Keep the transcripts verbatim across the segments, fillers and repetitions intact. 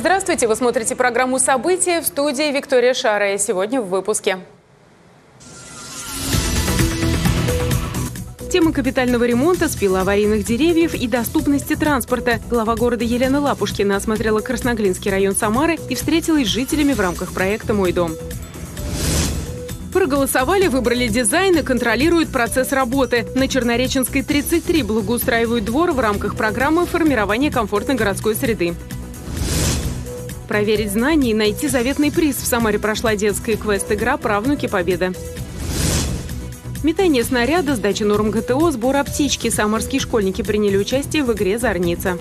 Здравствуйте! Вы смотрите программу «События», в студии Виктория Шара. Сегодня в выпуске. Тема капитального ремонта, спила аварийных деревьев и доступности транспорта. Глава города Елена Лапушкина осмотрела Красноглинский район Самары и встретилась с жителями в рамках проекта «Мой дом». Проголосовали, выбрали дизайн и контролируют процесс работы. На Чернореченской тридцать три благоустраивают двор в рамках программы формирования комфортной городской среды. Проверить знания и найти заветный приз. В Самаре прошла детская квест-игра «Правнуки Победы». Метание снаряда, сдача норм ГТО, сбор аптечки. Самарские школьники приняли участие в игре «Зорница».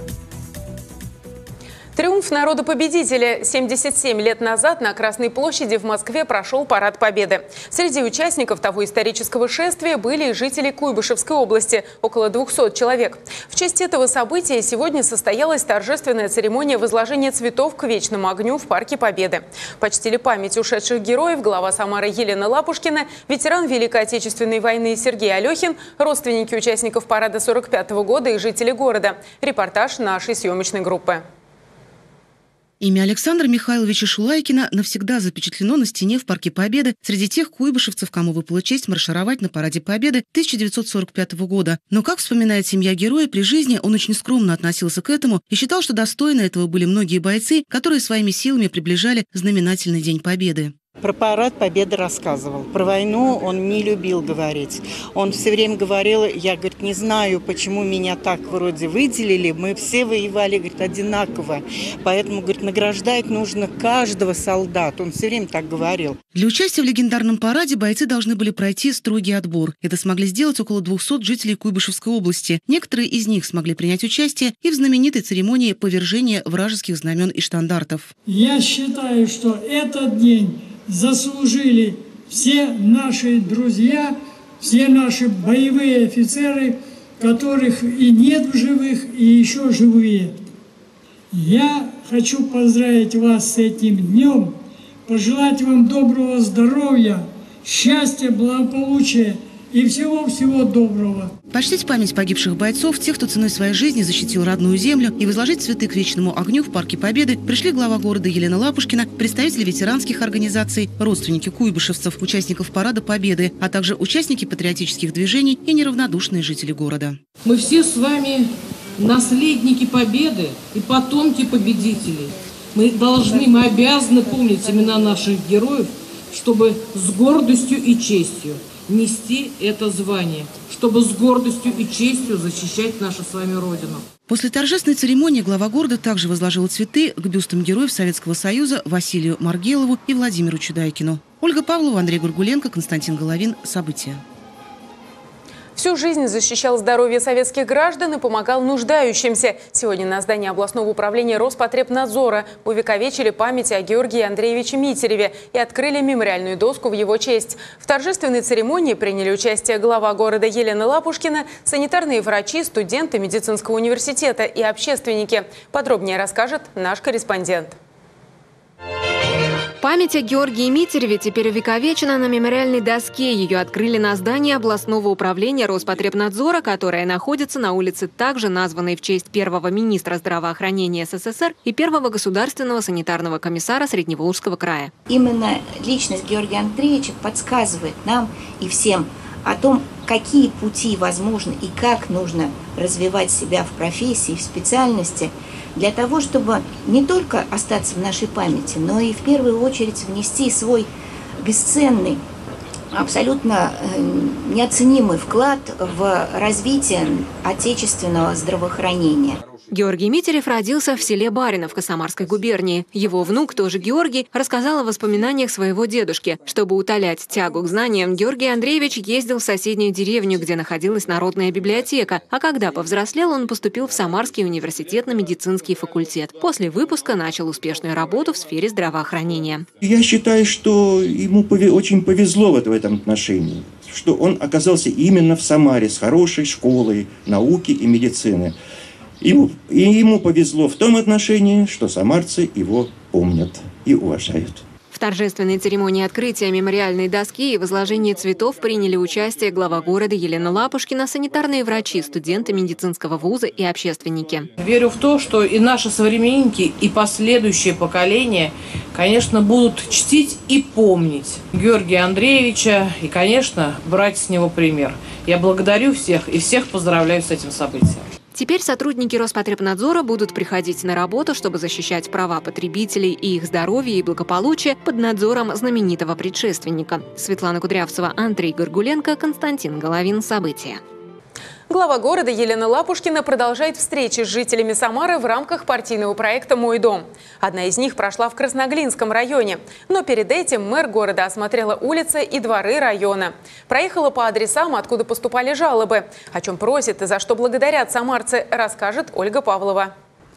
Триумф народа-победителя. семьдесят семь лет назад на Красной площади в Москве прошел Парад Победы. Среди участников того исторического шествия были и жители Куйбышевской области, около двухсот человек. В честь этого события сегодня состоялась торжественная церемония возложения цветов к вечному огню в Парке Победы. Почтили память ушедших героев глава Самары Елена Лапушкина, ветеран Великой Отечественной войны Сергей Алехин, родственники участников парада сорок пятого года и жители города. Репортаж нашей съемочной группы. Имя Александра Михайловича Шулайкина навсегда запечатлено на стене в Парке Победы среди тех куйбышевцев, кому выпала честь маршировать на параде Победы тысяча девятьсот сорок пятого года. Но, как вспоминает семья героя, при жизни он очень скромно относился к этому и считал, что достойны этого были многие бойцы, которые своими силами приближали знаменательный День Победы. Про парад Победы рассказывал. Про войну он не любил говорить. Он все время говорил, я, говорит, не знаю, почему меня так вроде выделили. Мы все воевали, говорит, одинаково. Поэтому, говорит, награждать нужно каждого солдата. Он все время так говорил. Для участия в легендарном параде бойцы должны были пройти строгий отбор. Это смогли сделать около двухсот жителей Куйбышевской области. Некоторые из них смогли принять участие и в знаменитой церемонии повержения вражеских знамен и штандартов. Я считаю, что этот день заслужили все наши друзья, все наши боевые офицеры, которых и нет в живых, и еще живые. Я хочу поздравить вас с этим днем, пожелать вам доброго здоровья, счастья, благополучия и всего-всего доброго. Почтить память погибших бойцов, тех, кто ценой своей жизни защитил родную землю, и возложить цветы к вечному огню в Парке Победы пришли глава города Елена Лапушкина, представители ветеранских организаций, родственники куйбышевцев, участников Парада Победы, а также участники патриотических движений и неравнодушные жители города. Мы все с вами наследники Победы и потомки победителей. Мы должны, мы обязаны помнить имена наших героев, чтобы с гордостью и честью нести это звание, чтобы с гордостью и честью защищать нашу с вами Родину. После торжественной церемонии глава города также возложила цветы к бюстам героев Советского Союза Василию Маргелову и Владимиру Чудайкину. Ольга Павлова, Андрей Гургуленко, Константин Головин. События. Всю жизнь защищал здоровье советских граждан и помогал нуждающимся. Сегодня на здании областного управления Роспотребнадзора увековечили память о Георгии Андреевиче Митереве и открыли мемориальную доску в его честь. В торжественной церемонии приняли участие глава города Елена Лапушкина, санитарные врачи, студенты медицинского университета и общественники. Подробнее расскажет наш корреспондент. Память о Георгии Митереве теперь увековечена на мемориальной доске. Ее открыли на здании областного управления Роспотребнадзора, которое находится на улице, также названной в честь первого министра здравоохранения СССР и первого государственного санитарного комиссара Средневолжского края. Именно личность Георгия Андреевича подсказывает нам и всем о том, какие пути возможны и как нужно развивать себя в профессии, в специальности, для того, чтобы не только остаться в нашей памяти, но и в первую очередь внести свой бесценный, абсолютно неоценимый вклад в развитие отечественного здравоохранения. Георгий Митерев родился в селе Бариновка Самарской губернии. Его внук, тоже Георгий, рассказал о воспоминаниях своего дедушки. Чтобы утолять тягу к знаниям, Георгий Андреевич ездил в соседнюю деревню, где находилась народная библиотека. А когда повзрослел, он поступил в Самарский университет на медицинский факультет. После выпуска начал успешную работу в сфере здравоохранения. Я считаю, что ему очень повезло в этом отношении, что он оказался именно в Самаре с хорошей школой науки и медицины. Ему, и ему повезло в том отношении, что самарцы его помнят и уважают. В В торжественной церемонии открытия мемориальной доски и возложения цветов приняли участие глава города Елена Лапушкина, санитарные врачи, студенты медицинского вуза и общественники. Верю в то, что и наши современники, и последующие поколения, конечно, будут чтить и помнить Георгия Андреевича и, конечно, брать с него пример. Я благодарю всех и всех поздравляю с этим событием. Теперь сотрудники Роспотребнадзора будут приходить на работу, чтобы защищать права потребителей и их здоровье и благополучие под надзором знаменитого предшественника. Светлана Кудрявцева, Андрей Горгуленко, Константин Головин. События. Глава города Елена Лапушкина продолжает встречи с жителями Самары в рамках партийного проекта «Мой дом». Одна из них прошла в Красноглинском районе. Но перед этим мэр города осмотрела улицы и дворы района. Проехала по адресам, откуда поступали жалобы. О чем просят и за что благодарят самарцы, расскажет Ольга Павлова.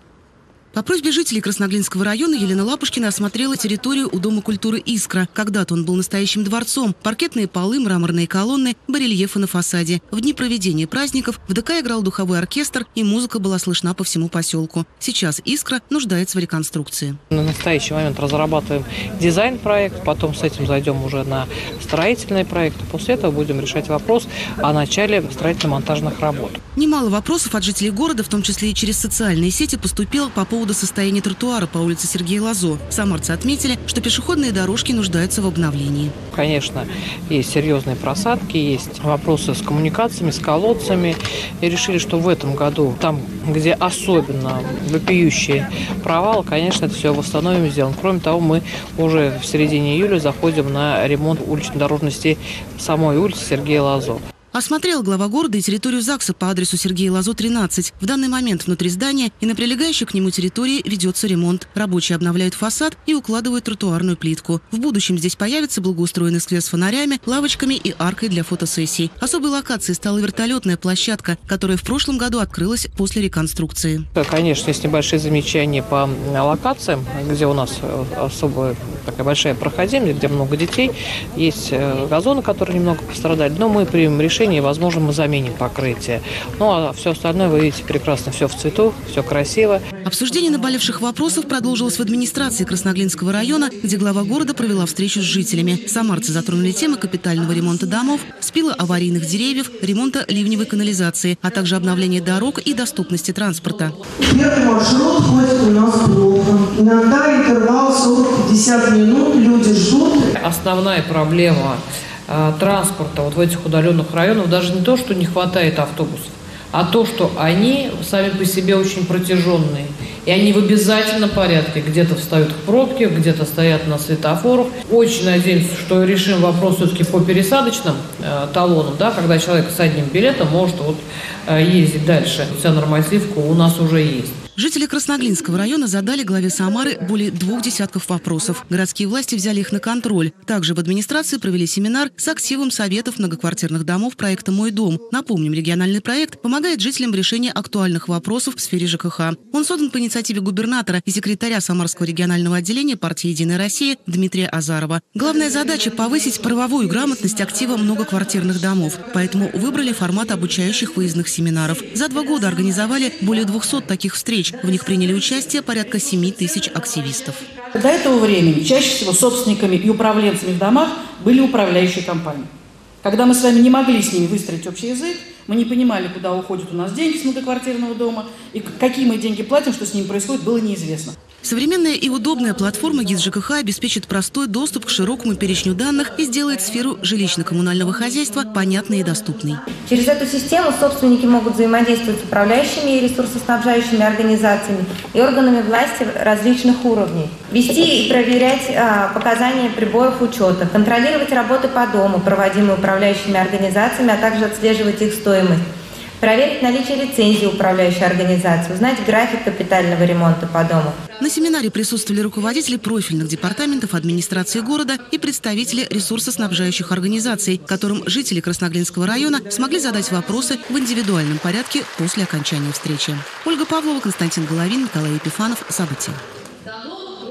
По просьбе жителей Красноглинского района Елена Лапушкина осмотрела территорию у Дома культуры «Искра». Когда-то он был настоящим дворцом. Паркетные полы, мраморные колонны, барельефы на фасаде. В дни проведения праздников в ДК играл духовой оркестр, и музыка была слышна по всему поселку. Сейчас «Искра» нуждается в реконструкции. На настоящий момент разрабатываем дизайн-проект, потом с этим зайдем уже на строительный проект. После этого будем решать вопрос о начале строительно-монтажных работ. Немало вопросов от жителей города, в том числе и через социальные сети, поступило по поводу поводу состояния тротуара по улице Сергея Лазо. Самарцы отметили, что пешеходные дорожки нуждаются в обновлении. Конечно, есть серьезные просадки, есть вопросы с коммуникациями, с колодцами. И решили, что в этом году, там, где особенно вопиющий провал, конечно, это все восстановим и сделаем. Кроме того, мы уже в середине июля заходим на ремонт уличной дорожности самой улицы Сергея Лазо. Осмотрел глава города и территорию ЗАГСа по адресу Сергея Лазо, тринадцать. В данный момент внутри здания и на прилегающей к нему территории ведется ремонт. Рабочие обновляют фасад и укладывают тротуарную плитку. В будущем здесь появится благоустроенный сквер с фонарями, лавочками и аркой для фотосессий. Особой локацией стала вертолетная площадка, которая в прошлом году открылась после реконструкции. Конечно, есть небольшие замечания по локациям, где у нас особая такая большая проходимость, где много детей. Есть газоны, которые немного пострадали, но мы примем решение, и, возможно, мы заменим покрытие. Ну, а все остальное, вы видите, прекрасно, все в цвету, все красиво. Обсуждение наболевших вопросов продолжилось в администрации Красноглинского района, где глава города провела встречу с жителями. Самарцы затронули темы капитального ремонта домов, спила аварийных деревьев, ремонта ливневой канализации, а также обновления дорог и доступности транспорта. Первый маршрут ходит у нас плохо. Иногда интервал сорок-пятьдесят минут, люди ждут. Основная проблема транспорта вот в этих удаленных районах даже не то, что не хватает автобусов, а то, что они сами по себе очень протяженные. И они в обязательном порядке где-то встают в пробки, где-то стоят на светофорах. Очень надеемся, что решим вопрос все-таки по пересадочным э, талонам, да, когда человек с одним билетом может вот, э, ездить дальше. Вся нормативка у нас уже есть. Жители Красноглинского района задали главе Самары более двух десятков вопросов. Городские власти взяли их на контроль. Также в администрации провели семинар с активом советов многоквартирных домов проекта «Мой дом». Напомним, региональный проект помогает жителям в решении актуальных вопросов в сфере ЖКХ. Он создан по инициативе губернатора и секретаря Самарского регионального отделения партии «Единая Россия» Дмитрия Азарова. Главная задача – повысить правовую грамотность актива многоквартирных домов. Поэтому выбрали формат обучающих выездных семинаров. За два года организовали более двухсот таких встреч. В них приняли участие порядка семи тысяч активистов. До этого времени чаще всего собственниками и управленцами в домах были управляющие компании. Когда мы с вами не могли с ними выстроить общий язык, мы не понимали, куда уходят у нас деньги с многоквартирного дома, и какие мы деньги платим, что с ними происходит, было неизвестно. Современная и удобная платформа ГИС ЖКХ обеспечит простой доступ к широкому перечню данных и сделает сферу жилищно-коммунального хозяйства понятной и доступной. Через эту систему собственники могут взаимодействовать с управляющими и ресурсоснабжающими организациями и органами власти различных уровней. Вести и проверять а, показания приборов учета, контролировать работы по дому, проводимые управляющими организациями, а также отслеживать их стоимость. Проверить наличие лицензии управляющей организации, узнать график капитального ремонта по дому. На семинаре присутствовали руководители профильных департаментов администрации города и представители ресурсоснабжающих организаций, которым жители Красноглинского района смогли задать вопросы в индивидуальном порядке после окончания встречи. Ольга Павлова, Константин Головин, Николай Епифанов. События.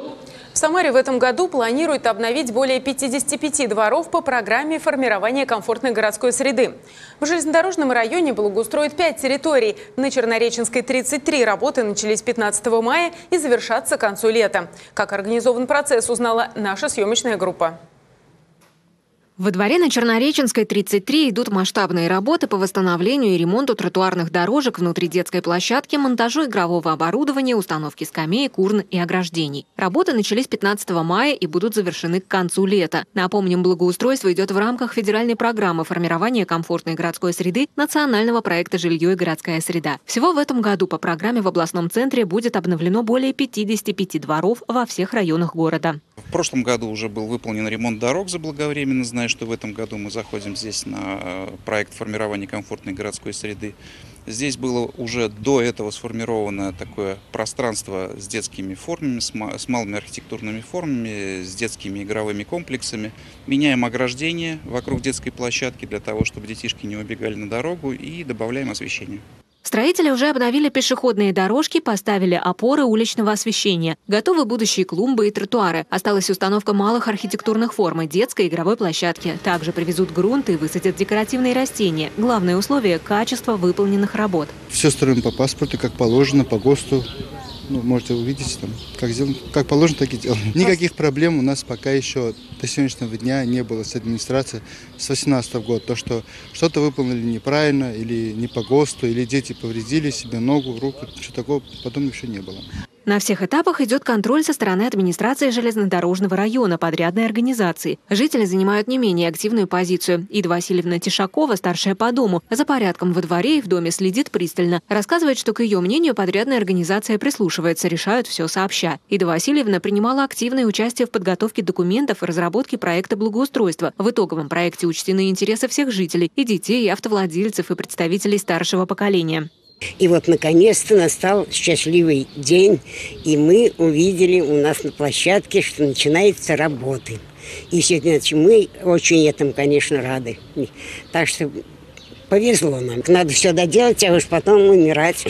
В Самаре в этом году планируют обновить более пятидесяти пяти дворов по программе формирования комфортной городской среды. В железнодорожном районе благоустроят пять территорий. На Чернореченской тридцать три работы начались пятнадцатого мая и завершатся к концу лета. Как организован процесс, узнала наша съемочная группа. Во дворе на Чернореченской тридцать три идут масштабные работы по восстановлению и ремонту тротуарных дорожек внутри детской площадки, монтажу игрового оборудования, установки скамеек, урн и ограждений. Работы начались пятнадцатого мая и будут завершены к концу лета. Напомним, благоустройство идет в рамках федеральной программы формирования комфортной городской среды национального проекта «Жилье и городская среда». Всего в этом году по программе в областном центре будет обновлено более пятидесяти пяти дворов во всех районах города. В прошлом году уже был выполнен ремонт дорог заблаговременно, зная, что в этом году мы заходим здесь на проект формирования комфортной городской среды. Здесь было уже до этого сформировано такое пространство с детскими формами, с малыми архитектурными формами, с детскими игровыми комплексами. Меняем ограждение вокруг детской площадки для того, чтобы детишки не убегали на дорогу, и добавляем освещение. Строители уже обновили пешеходные дорожки, поставили опоры уличного освещения. Готовы будущие клумбы и тротуары. Осталась установка малых архитектурных форм и детской игровой площадки. Также привезут грунт и высадят декоративные растения. Главное условие – качество выполненных работ. Все строим по паспорту, как положено, по ГОСТу. Ну, можете увидеть, там, как, сделано, как положено, так и делаем. Никаких проблем у нас пока еще до сегодняшнего дня не было с администрацией с две тысячи восемнадцатого года. То, что что-то выполнили неправильно, или не по ГОСТу, или дети повредили себе ногу, руку, ничего такого потом еще не было. На всех этапах идет контроль со стороны администрации железнодорожного района, подрядной организации. Жители занимают не менее активную позицию. Ида Васильевна Тишакова, старшая по дому, за порядком во дворе и в доме следит пристально. Рассказывает, что к ее мнению подрядная организация прислушивается, решают все сообща. Ида Васильевна принимала активное участие в подготовке документов и разработке проекта благоустройства. В итоговом проекте учтены интересы всех жителей – и детей, и автовладельцев, и представителей старшего поколения. И вот наконец-то настал счастливый день, и мы увидели у нас на площадке, что начинаются работы. И сегодня мы очень этому, конечно, рады. Так что повезло нам. Надо все доделать, а уж потом умирать.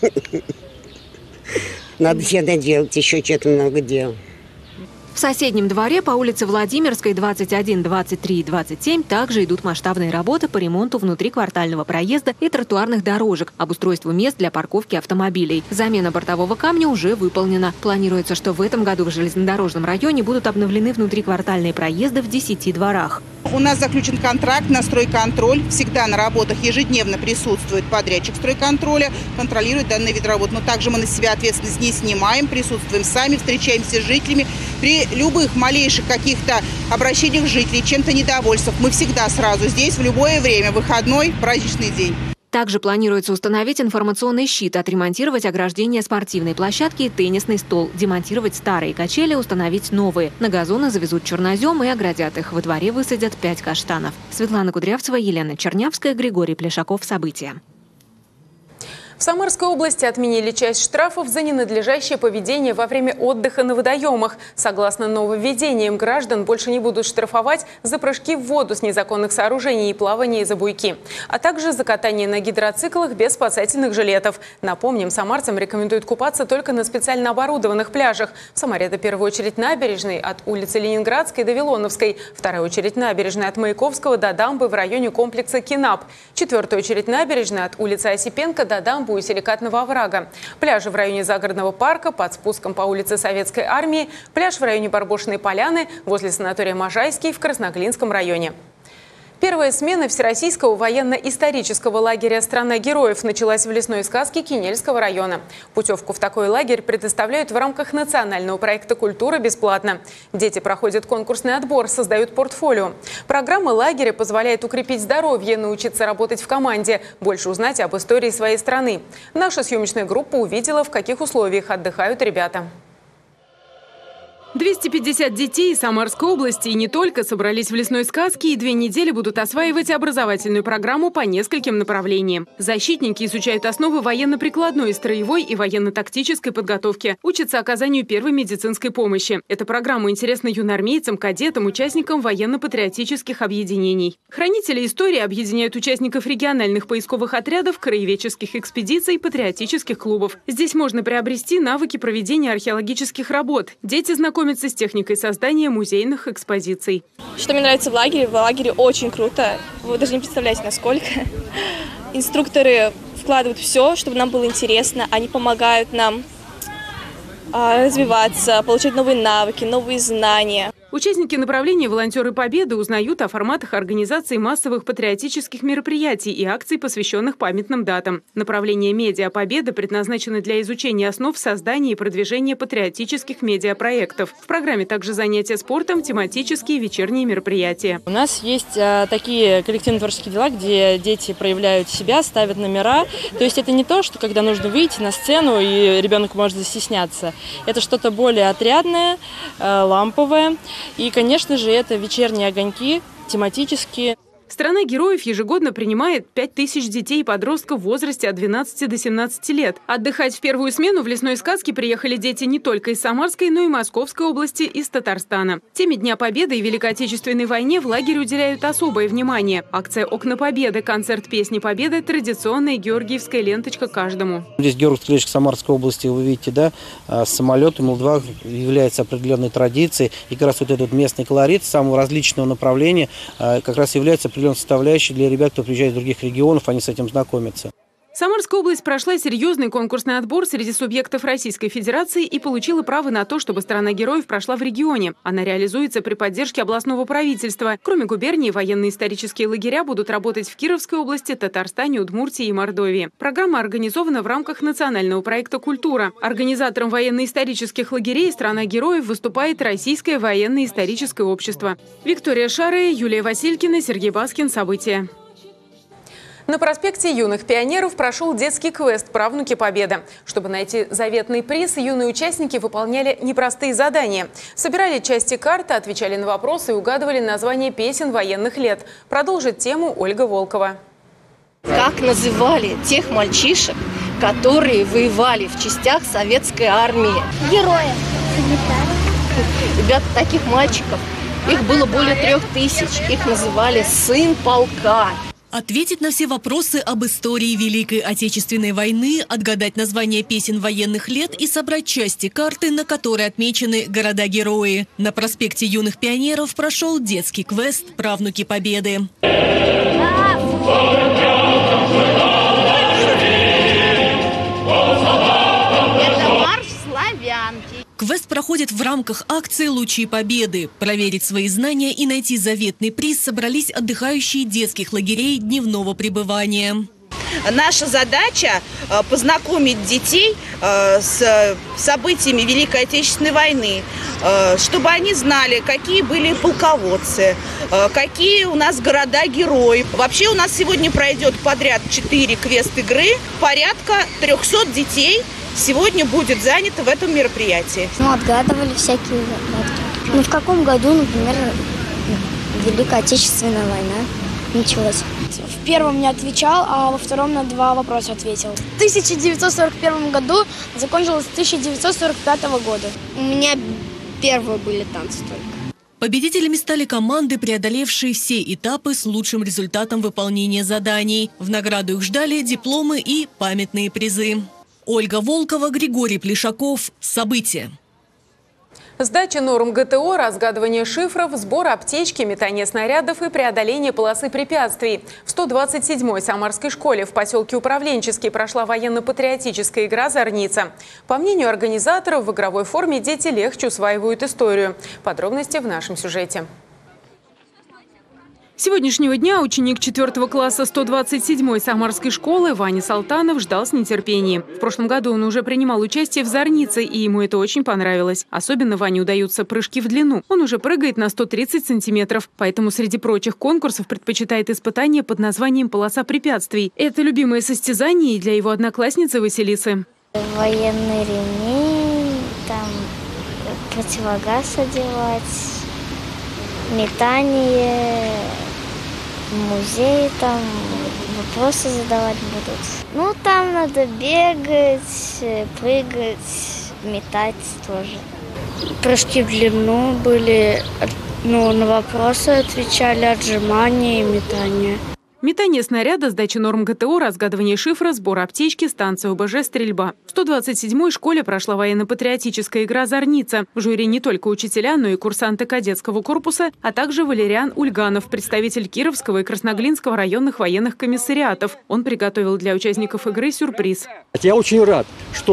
Надо все доделать, еще что-то много дел. В соседнем дворе по улице Владимирской двадцать один, двадцать три и двадцать семь также идут масштабные работы по ремонту внутриквартального проезда и тротуарных дорожек, обустройству мест для парковки автомобилей. Замена бортового камня уже выполнена. Планируется, что в этом году в железнодорожном районе будут обновлены внутриквартальные проезды в десяти дворах. У нас заключен контракт на стройконтроль. Всегда на работах ежедневно присутствует подрядчик стройконтроля, контролирует данный вид работ. Но также мы на себя ответственность не снимаем, присутствуем сами, встречаемся с жителями. При любых малейших каких-то обращениях жителей, чем-то недовольствах, мы всегда сразу здесь, в любое время, выходной, праздничный день. Также планируется установить информационный щит, отремонтировать ограждение спортивной площадки и теннисный стол, демонтировать старые качели, установить новые. На газоны завезут чернозем и оградят их. Во дворе высадят пять каштанов. Светлана Кудрявцева, Елена Чернявская, Григорий Плешаков. События. В Самарской области отменили часть штрафов за ненадлежащее поведение во время отдыха на водоемах. Согласно нововведениям, граждан больше не будут штрафовать за прыжки в воду с незаконных сооружений и плавание за буйки, а также за катание на гидроциклах без спасательных жилетов. Напомним, самарцам рекомендуют купаться только на специально оборудованных пляжах. В Самаре это в первую очередь набережной от улицы Ленинградской до Вилоновской, вторая очередь набережная от Маяковского до дамбы в районе комплекса Кинап, четвертая очередь набережная от улицы Осипенко до дамбы у Силикатного оврага. Пляжи в районе Загородного парка, под спуском по улице Советской армии, пляж в районе Барбошиной поляны, возле санатория Можайский в Красноглинском районе. Первая смена Всероссийского военно-исторического лагеря «Страна героев» началась в лесной сказке Кинельского района. Путевку в такой лагерь предоставляют в рамках национального проекта «Культура» бесплатно. Дети проходят конкурсный отбор, создают портфолио. Программа лагеря позволяет укрепить здоровье, научиться работать в команде, больше узнать об истории своей страны. Наша съемочная группа увидела, в каких условиях отдыхают ребята. двести пятьдесят детей из Самарской области и не только собрались в лесной сказке и две недели будут осваивать образовательную программу по нескольким направлениям. Защитники изучают основы военно-прикладной, строевой и военно-тактической подготовки, учатся оказанию первой медицинской помощи. Эта программа интересна юноармейцам, кадетам, участникам военно-патриотических объединений. Хранители истории объединяют участников региональных поисковых отрядов, краеведческих экспедиций, патриотических клубов. Здесь можно приобрести навыки проведения археологических работ. Дети знакомятся познакомиться с техникой создания музейных экспозиций. Что мне нравится в лагере? В лагере очень круто. Вы даже не представляете, насколько. Инструкторы вкладывают все, чтобы нам было интересно. Они помогают нам а, развиваться, получать новые навыки, новые знания. Участники направления «Волонтеры Победы» узнают о форматах организации массовых патриотических мероприятий и акций, посвященных памятным датам. Направление «Медиа Победа» предназначено для изучения основ создания и продвижения патриотических медиапроектов. В программе также занятия спортом, тематические вечерние мероприятия. У нас есть а, такие коллективно-творческие дела, где дети проявляют себя, ставят номера. То есть это не то, что когда нужно выйти на сцену и ребенок может застесняться. Это что-то более отрядное, а, ламповое. И, конечно же, это вечерние огоньки, тематические. Страна героев ежегодно принимает пять тысяч детей и подростков в возрасте от двенадцати до семнадцати лет. Отдыхать в первую смену в лесной сказке приехали дети не только из Самарской, но и Московской области, из Татарстана. Теме Дня Победы и Великой Отечественной войне в лагере уделяют особое внимание. Акция «Окна Победы», концерт песни Победы, традиционная георгиевская ленточка каждому. Здесь Георгиевская ленточка Самарской области, вы видите, да, самолет Ил два является определенной традицией. И как раз вот этот местный колорит самого различного направления как раз является определенной составляющей для ребят, кто приезжает из других регионов, они с этим знакомятся. Самарская область прошла серьезный конкурсный отбор среди субъектов Российской Федерации и получила право на то, чтобы страна героев прошла в регионе. Она реализуется при поддержке областного правительства. Кроме губернии, военно-исторические лагеря будут работать в Кировской области, Татарстане, Удмуртии и Мордовии. Программа организована в рамках национального проекта «Культура». Организатором военно-исторических лагерей «Страна героев» выступает Российское военно-историческое общество. Виктория Шарая, Юлия Василькина, Сергей Баскин. События. На проспекте Юных Пионеров прошел детский квест «Правнуки Победы». Чтобы найти заветный приз, юные участники выполняли непростые задания. Собирали части карты, отвечали на вопросы и угадывали названия песен военных лет. Продолжит тему Ольга Волкова. Как называли тех мальчишек, которые воевали в частях советской армии? Герои. Ребята, таких мальчиков, их было более трех тысяч. Их называли «сын полка». Ответить на все вопросы об истории Великой Отечественной войны, отгадать названия песен военных лет и собрать части карты, на которой отмечены города-герои. На проспекте Юных Пионеров прошел детский квест «Правнуки Победы». Квест проходит в рамках акции «Лучи Победы». Проверить свои знания и найти заветный приз собрались отдыхающие детских лагерей дневного пребывания. Наша задача – познакомить детей с событиями Великой Отечественной войны, чтобы они знали, какие были полководцы, какие у нас города-герои. Вообще у нас сегодня пройдет подряд четыре квест-игры, порядка трёхсот детей сегодня будет занято в этом мероприятии. Ну, отгадывали всякие загадки. Ну, в каком году, например, Великая Отечественная война началась? В первом не отвечал, а во втором на два вопроса ответил. В тысяча девятьсот сорок первом году закончилось тысяча девятьсот сорок пятого года. У меня первые были танцы только. Победителями стали команды, преодолевшие все этапы с лучшим результатом выполнения заданий. В награду их ждали дипломы и памятные призы. Ольга Волкова, Григорий Плешаков. События. Сдача норм ГТО, разгадывание шифров, сбор аптечки, метание снарядов и преодоление полосы препятствий. В сто двадцать седьмой Самарской школе в поселке Управленческий прошла военно-патриотическая игра «Зорница». По мнению организаторов, в игровой форме дети легче усваивают историю. Подробности в нашем сюжете. С сегодняшнего дня ученик четвёртого класса сто двадцать седьмой Самарской школы Ваня Салтанов ждал с нетерпением. В прошлом году он уже принимал участие в «Зорнице», и ему это очень понравилось. Особенно Ване удаются прыжки в длину. Он уже прыгает на сто тридцать сантиметров, поэтому среди прочих конкурсов предпочитает испытание под названием «Полоса препятствий». Это любимое состязание и для его одноклассницы Василисы. Военный ремень, там противогаз одевать, метание... В музее там вопросы задавать будут. Ну, там надо бегать, прыгать, метать тоже. Прыжки в длину были, ну, на вопросы отвечали, отжимания и метания. Метание снаряда, сдача норм ГТО, разгадывание шифра, сбор аптечки, станция ОБЖ, стрельба. В сто двадцать седьмой школе прошла военно-патриотическая игра «Зорница». В жюри не только учителя, но и курсанты кадетского корпуса, а также Валериан Ульганов, представитель Кировского и Красноглинского районных военных комиссариатов. Он приготовил для участников игры сюрприз. Я очень рад,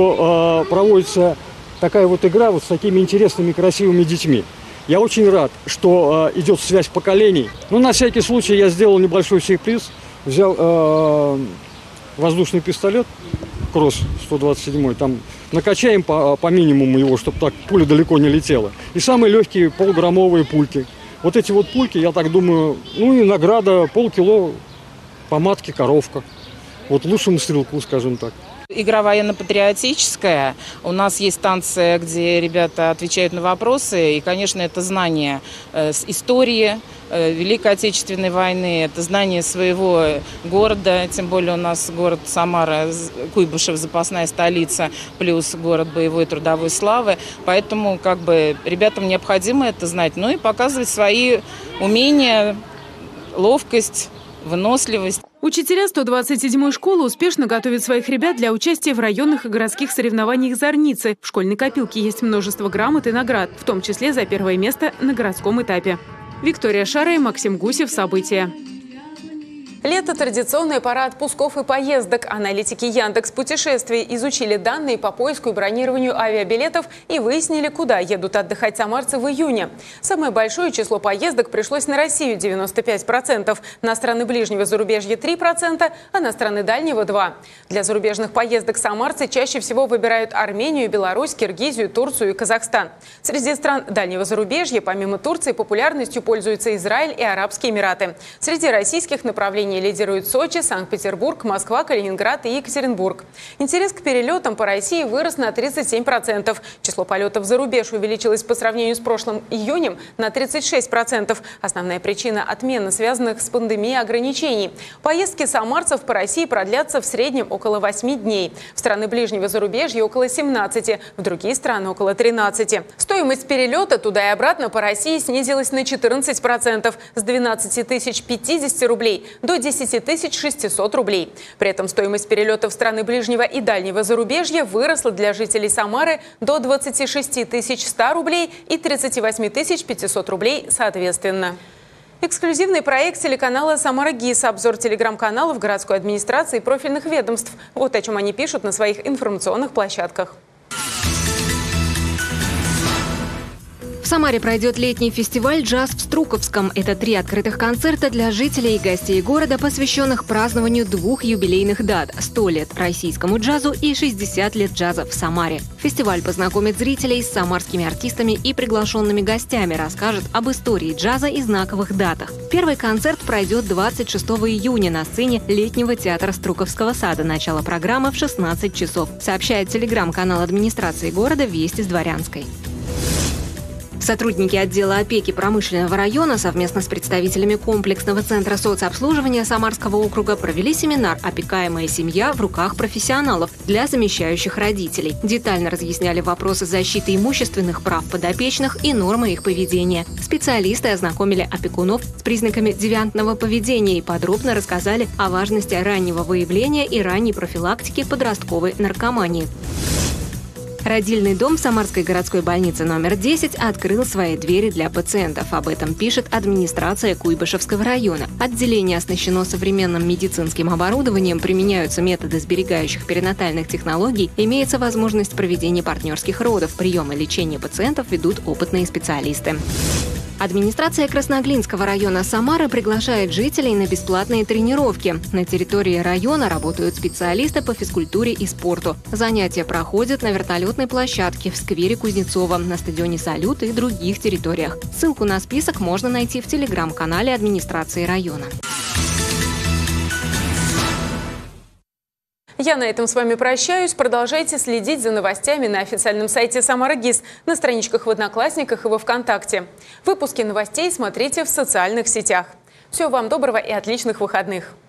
что э, проводится такая вот игра вот с такими интересными, красивыми детьми. Я очень рад, что э, идет связь поколений. Ну, на всякий случай я сделал небольшой сюрприз. Взял э, воздушный пистолет Кросс сто двадцать седьмой. Там накачаем по, по минимуму его, чтобы так пуля далеко не летела. И самые легкие полуграммовые пульки. Вот эти вот пульки, я так думаю, ну и награда полкило помадки коровка. Вот лучшему стрелку, скажем так. Игра военно-патриотическая. У нас есть станция, где ребята отвечают на вопросы. И, конечно, это знание э, истории э, Великой Отечественной войны, это знание своего города. Тем более у нас город Самара, Куйбышев, запасная столица, плюс город боевой трудовой славы. Поэтому как бы ребятам необходимо это знать. Ну и показывать свои умения, ловкость, выносливость. Учителя сто двадцать седьмой школы успешно готовят своих ребят для участия в районных и городских соревнованиях «Зорницы». В школьной копилке есть множество грамот и наград, в том числе за первое место на городском этапе. Виктория Шара и Максим Гусев. События. Лето – традиционная пора отпусков и поездок. Аналитики Яндекс Путешествий изучили данные по поиску и бронированию авиабилетов и выяснили, куда едут отдыхать самарцы в июне. Самое большое число поездок пришлось на Россию – девяносто пять процентов, на страны ближнего зарубежья – три процента, а на страны дальнего – два процента. Для зарубежных поездок самарцы чаще всего выбирают Армению, Беларусь, Киргизию, Турцию и Казахстан. Среди стран дальнего зарубежья, помимо Турции, популярностью пользуются Израиль и Арабские Эмираты. Среди российских направлений лидируют Сочи, Санкт-Петербург, Москва, Калининград и Екатеринбург. Интерес к перелетам по России вырос на тридцать семь процентов. Число полетов за рубеж увеличилось по сравнению с прошлым июнем на тридцать шесть процентов. Основная причина – отмена связанных с пандемией ограничений. Поездки самарцев по России продлятся в среднем около восьми дней. В страны ближнего зарубежья – около семнадцати, в другие страны – около тринадцати. Стоимость перелета туда и обратно по России снизилась на четырнадцать процентов – с двенадцати тысяч пятидесяти рублей до десяти тысяч шестисот рублей. При этом стоимость перелетов в страны ближнего и дальнего зарубежья выросла для жителей Самары до двадцати шести тысяч ста рублей и тридцати восьми тысяч пятисот рублей соответственно. Эксклюзивный проект телеканала «Самара ГИС». Обзор телеграм-каналов городской администрации и профильных ведомств. Вот о чем они пишут на своих информационных площадках. В Самаре пройдет летний фестиваль «Джаз в Струковском». Это три открытых концерта для жителей и гостей города, посвященных празднованию двух юбилейных дат – сто лет российскому джазу и шестьдесят лет джаза в Самаре. Фестиваль познакомит зрителей с самарскими артистами и приглашенными гостями, расскажет об истории джаза и знаковых датах. Первый концерт пройдет двадцать шестого июня на сцене летнего театра Струковского сада. Начало программы в шестнадцать часов, сообщает телеграм-канал администрации города «Вести с Дворянской». Сотрудники отдела опеки промышленного района совместно с представителями комплексного центра соцобслуживания Самарского округа провели семинар «Опекаемая семья в руках профессионалов» для замещающих родителей. Детально разъясняли вопросы защиты имущественных прав подопечных и нормы их поведения. Специалисты ознакомили опекунов с признаками девиантного поведения и подробно рассказали о важности раннего выявления и ранней профилактики подростковой наркомании. Родильный дом Самарской городской больницы номер десять открыл свои двери для пациентов. Об этом пишет администрация Куйбышевского района. Отделение оснащено современным медицинским оборудованием, применяются методы сберегающих перинатальных технологий, имеется возможность проведения партнерских родов. Прием и лечение пациентов ведут опытные специалисты. Администрация Красноглинского района Самары приглашает жителей на бесплатные тренировки. На территории района работают специалисты по физкультуре и спорту. Занятия проходят на вертолетной площадке, в сквере Кузнецова, на стадионе «Салют» и других территориях. Ссылку на список можно найти в телеграм-канале администрации района. Я на этом с вами прощаюсь. Продолжайте следить за новостями на официальном сайте «Самара ГИС», на страничках в Одноклассниках и во ВКонтакте. Выпуски новостей смотрите в социальных сетях. Всего вам доброго и отличных выходных!